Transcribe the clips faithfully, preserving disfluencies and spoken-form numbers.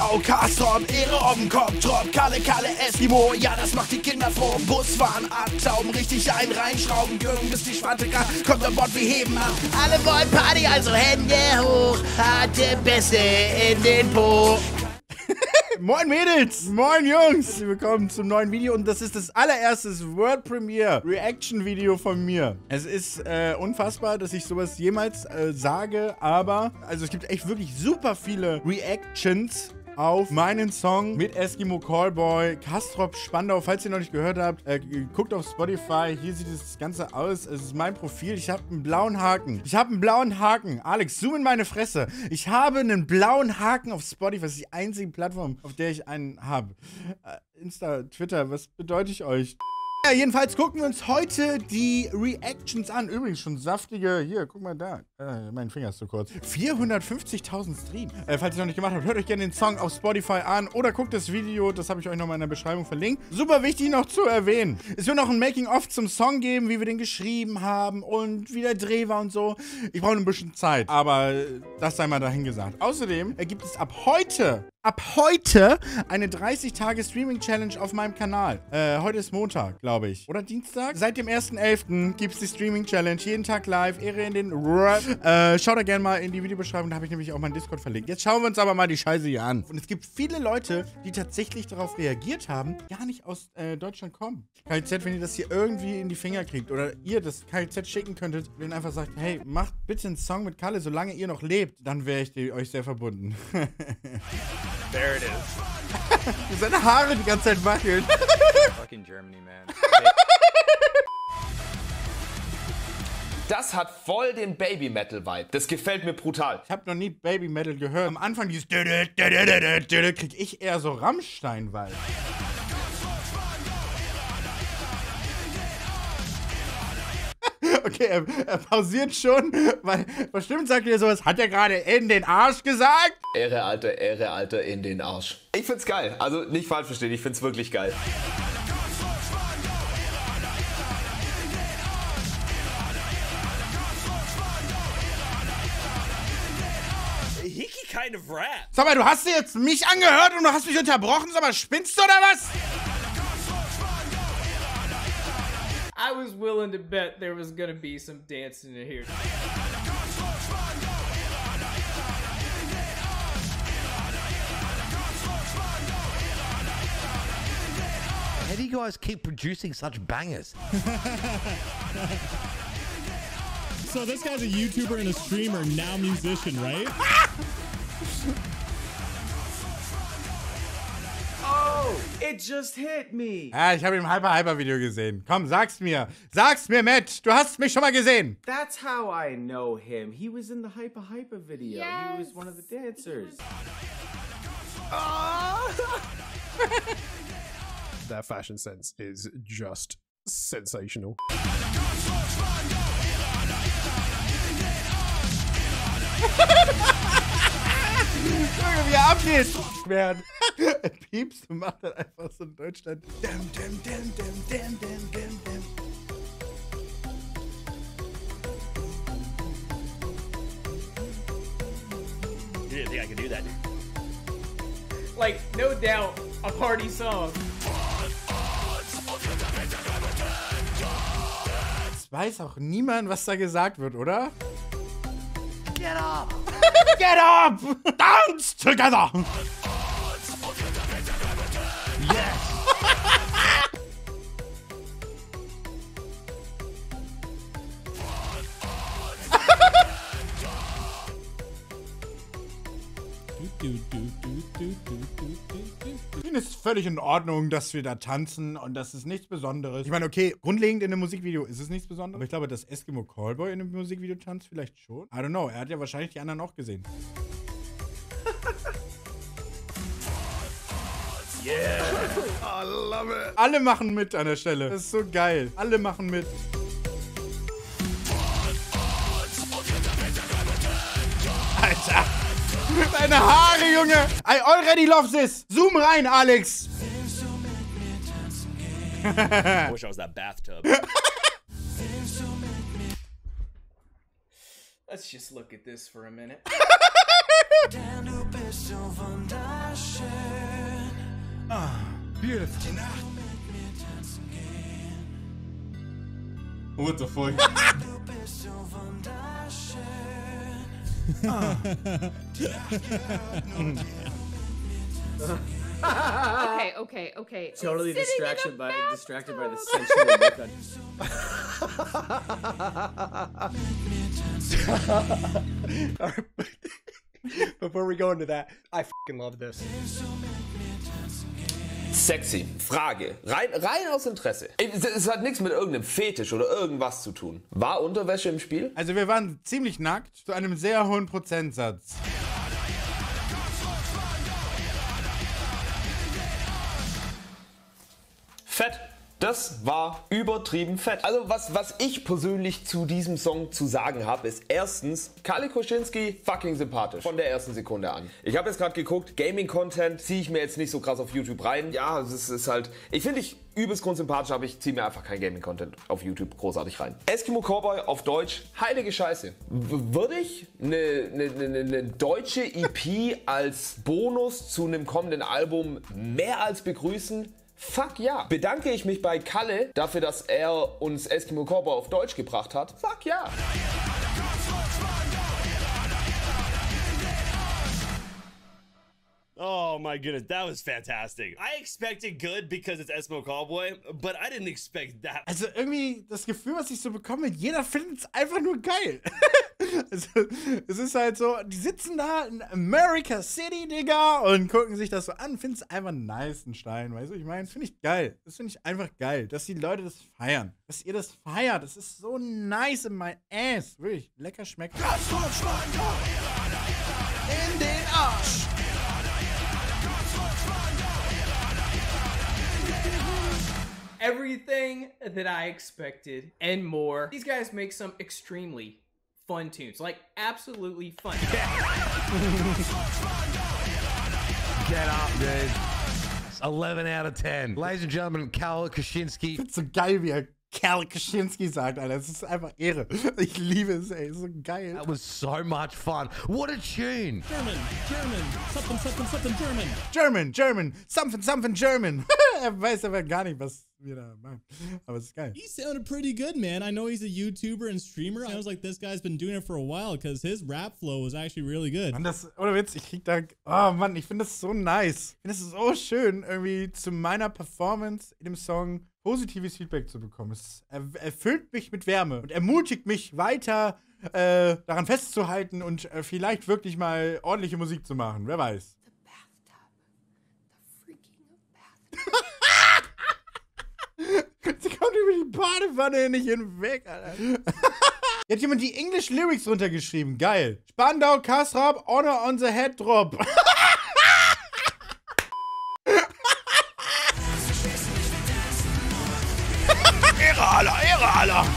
Spandau, Kastrop, Ehre auf dem Kopf, Trop, Kalle, Kalle, Eskimo, ja, das macht die Kinder vor dem Bus fahren, abtauben, richtig ein, reinschrauben, Jürgen, bis die Schwante kann, kommt an Bord, wir heben ab. Alle wollen Party, also Hände hoch, harte Bässe in den Po. Moin Mädels, moin Jungs, willkommen zum neuen Video und das ist das allererste World Premiere Reaction Video von mir. Es ist äh, unfassbar, dass ich sowas jemals äh, sage, aber also es gibt echt wirklich super viele Reactions auf meinen Song mit Eskimo Callboy, Kastrop, Spandau. Falls ihr noch nicht gehört habt, äh, guckt auf Spotify. Hier sieht das Ganze aus. Es ist mein Profil. Ich habe einen blauen Haken. Ich habe einen blauen Haken. Alex, zoom in meine Fresse. Ich habe einen blauen Haken auf Spotify. Das ist die einzige Plattform, auf der ich einen habe. Äh, Insta, Twitter, was bedeutet ich euch? Ja, jedenfalls gucken wir uns heute die Reactions an. Übrigens schon saftige, hier, guck mal da. Äh, mein Finger ist zu kurz. vierhundertfünfzigtausend Streams. Äh, falls ihr noch nicht gemacht habt, hört euch gerne den Song auf Spotify an oder guckt das Video, das habe ich euch nochmal in der Beschreibung verlinkt. Super wichtig noch zu erwähnen. Es wird noch ein Making-of zum Song geben, wie wir den geschrieben haben und wie der Dreh war und so. Ich brauche ein bisschen Zeit, aber das sei mal dahingesagt. Außerdem gibt es ab heute Ab heute eine dreißig Tage Streaming-Challenge auf meinem Kanal. Äh, heute ist Montag, glaube ich. Oder Dienstag? Seit dem ersten elften gibt es die Streaming-Challenge. Jeden Tag live. Ehre in den Rap. Äh, schaut da gerne mal in die Videobeschreibung. Da habe ich nämlich auch meinen Discord verlinkt. Jetzt schauen wir uns aber mal die Scheiße hier an. Und es gibt viele Leute, die tatsächlich darauf reagiert haben, gar nicht aus äh, Deutschland kommen. K I Z, wenn ihr das hier irgendwie in die Finger kriegt oder ihr das K I Z schicken könntet und ihnen einfach sagt, hey, macht bitte einen Song mit Kalle, solange ihr noch lebt, dann wäre ich die, euch sehr verbunden. There it is. Wie seine Haare die ganze Zeit wackeln. Fucking Germany, man. Das hat voll den Baby-Metal-Vibe. Das gefällt mir brutal. Ich habe noch nie Baby Metal gehört. Am Anfang dieses krieg ich eher so Rammstein-Vibe. Okay, er, er pausiert schon, weil bestimmt sagt er sowas, hat er gerade in den Arsch gesagt? Ehre, Alter, Ehre, Alter, in den Arsch. Ich find's geil. Also nicht falsch verstehen, ich find's wirklich geil. Hickey kind of rap. Sag mal, du hast dir jetzt mich angehört und du hast mich unterbrochen, sag mal, spinnst du oder was? I was willing to bet there was gonna be some dancing in here. How do you guys keep producing such bangers? So this guy's a YouTuber and a streamer, now musician, right? Oh, it just hit me. Ja, ich habe im Hyper-Hyper-Video gesehen. Komm, sag's mir. Sag's mir, Matt. Du hast mich schon mal gesehen. That's how I know him. He was in the Hyper Hyper video. Yes. He was one of the dancers. That fashion sense is just sensational. Wie er abgeht. Während er piepst und macht dann einfach so in Deutschland. Dum, dum, dum, dum, dum, dum, dum, dum. You didn't think I could do that? Like, no doubt, a party song. Jetzt weiß auch niemand, was da gesagt wird, oder? Get up! Get up! Dance together! Yes! Ich finde es völlig in Ordnung, dass wir da tanzen und das ist nichts Besonderes. Ich meine, okay, grundlegend in einem Musikvideo ist es nichts Besonderes. Aber ich glaube, dass Eskimo Callboy in einem Musikvideo tanzt, vielleicht schon. I don't know, er hat ja wahrscheinlich die anderen auch gesehen. Yeah. I love it. Alle machen mit an der Stelle. Das ist so geil. Alle machen mit. Alter. Deine Haare, Junge. I already love this. Zoom rein, Alex. I wish I was that bathtub. Let's just look at this for a minute. Denn du bist so wunderschön. Ah, beautiful. Die Nacht mit mir tanzen gehen. What the fuck? Du bist so wunderschön. Ah. Die Nacht gehört nur dir. Okay, okay, okay. Totally Sitting in distraction a by distracted by the bathtub. sensual look on. Before we go into that, I fucking love this. Sexy. Frage. Rein, rein aus Interesse. Es, es hat nichts mit irgendeinem Fetisch oder irgendwas zu tun. War Unterwäsche im Spiel? Also wir waren ziemlich nackt, zu einem sehr hohen Prozentsatz. Fett. Das war übertrieben fett. Also was, was ich persönlich zu diesem Song zu sagen habe, ist erstens, Kalle Kuschinski fucking sympathisch. Von der ersten Sekunde an. Ich habe jetzt gerade geguckt, Gaming-Content ziehe ich mir jetzt nicht so krass auf YouTube rein. Ja, es ist, ist halt, ich finde ich übelst grundsympathisch, aber ich ziehe mir einfach kein Gaming-Content auf YouTube großartig rein. Eskimo Cowboy auf Deutsch, heilige Scheiße. W- würde ich eine ne, ne, ne, ne deutsche E P als Bonus zu einem kommenden Album mehr als begrüßen? Fuck ja. Bedanke ich mich bei Kalle dafür, dass er uns Eskimo Cowboy auf Deutsch gebracht hat? Fuck ja. Oh my goodness, that was fantastic. I expected good because it's Eskimo Cowboy, but I didn't expect that. Also irgendwie das Gefühl, was ich so bekomme, jeder findet es einfach nur geil. Also, es ist halt so, die sitzen da in America City, Digga, und gucken sich das so an, finden es einfach nice, ein Stein, weißt du, ich meine, das finde ich geil. Das finde ich einfach geil, dass die Leute das feiern. Dass ihr das feiert, das ist so nice in my ass. Wirklich, lecker schmeckt. Castrop-Schwander in den Arsch. Everything that I expected and more. These guys make some extremely fun tunes, like absolutely fun. Get up, dude. eleven out of ten. Ladies and gentlemen, Kalle Kuschinski. Ich find's so geil, wie er Kalle Kuschinski sagt, Alter. Das ist einfach Ehre. Ich liebe es, ey. So geil. That was so much fun. What a tune. German, German, something, something, something German. German, German, something, something German. Er weiß aber gar nicht, was wir da machen. Aber es ist geil. He sounded pretty good, man. I know he's a YouTuber and streamer. I was like, this guy's been doing it for a while because his rap flow was actually really good. Mann, das, ohne Witz, ich krieg da, oh Mann, ich finde das so nice. Ich finde es so schön, irgendwie zu meiner Performance in dem Song positives Feedback zu bekommen. Es er, erfüllt mich mit Wärme und ermutigt mich weiter, äh, daran festzuhalten und äh, vielleicht wirklich mal ordentliche Musik zu machen. Wer weiß. Sie kommt über die Badewanne nicht hinweg, Alter. Hier hat jemand die English Lyrics runtergeschrieben. Geil. Spandau, Kastrop, Honor on the Head Drop. Ehre aller, Ehre aller.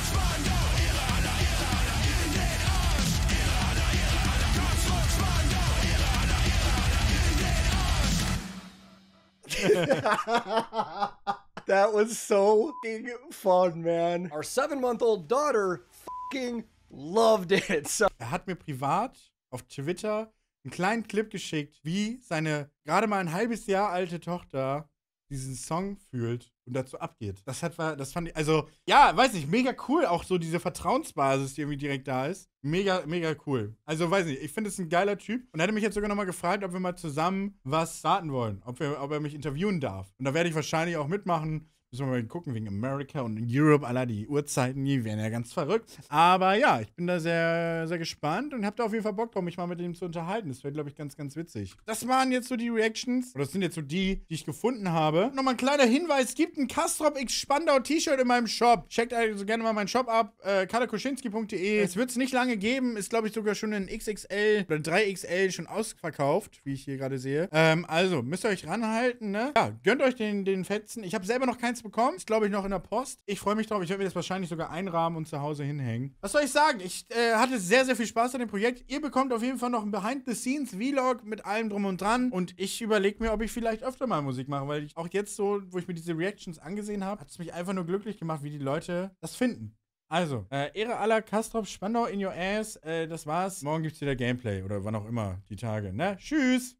That was so fucking fun, man. Our seven-month-old daughter fucking loved it. So Er hat mir privat auf Twitter einen kleinen Clip geschickt, wie seine gerade mal ein halbes Jahr alte Tochter diesen Song fühlt und dazu abgeht. Das hat, das fand ich, also, ja, weiß nicht, mega cool, auch so diese Vertrauensbasis, die irgendwie direkt da ist. Mega, mega cool. Also, weiß nicht, ich finde es ein geiler Typ. Und er hatte mich jetzt sogar nochmal gefragt, ob wir mal zusammen was starten wollen. Ob, wir, ob er mich interviewen darf. Und da werde ich wahrscheinlich auch mitmachen. Müssen wir mal gucken, wegen America und Europe, aller die Uhrzeiten, die werden ja ganz verrückt. Aber ja, ich bin da sehr, sehr gespannt und hab da auf jeden Fall Bock drauf, mich mal mit ihm zu unterhalten. Das wäre, glaube ich, ganz, ganz witzig. Das waren jetzt so die Reactions, oder das sind jetzt so die, die ich gefunden habe. Nochmal ein kleiner Hinweis, es gibt ein Kastrop X Spandau T-Shirt in meinem Shop. Checkt also gerne mal meinen Shop ab, äh, kalle kuschinski punkt de. Es wird es nicht lange geben, ist, glaube ich, sogar schon in X X L oder drei X L schon ausverkauft, wie ich hier gerade sehe. Ähm, also, müsst ihr euch ranhalten, ne? Ja, gönnt euch den, den Fetzen. Ich habe selber noch keins bekommen. Ist, glaube ich, noch in der Post. Ich freue mich drauf. Ich werde mir das wahrscheinlich sogar einrahmen und zu Hause hinhängen. Was soll ich sagen? Ich äh, hatte sehr, sehr viel Spaß an dem Projekt. Ihr bekommt auf jeden Fall noch ein Behind-the-Scenes-Vlog mit allem drum und dran. Und ich überlege mir, ob ich vielleicht öfter mal Musik mache, weil ich auch jetzt so, wo ich mir diese Reactions angesehen habe, hat es mich einfach nur glücklich gemacht, wie die Leute das finden. Also, äh, Ehre aller Kastrop Spandau in your ass. Äh, das war's. Morgen gibt's wieder Gameplay oder wann auch immer die Tage, ne? Tschüss!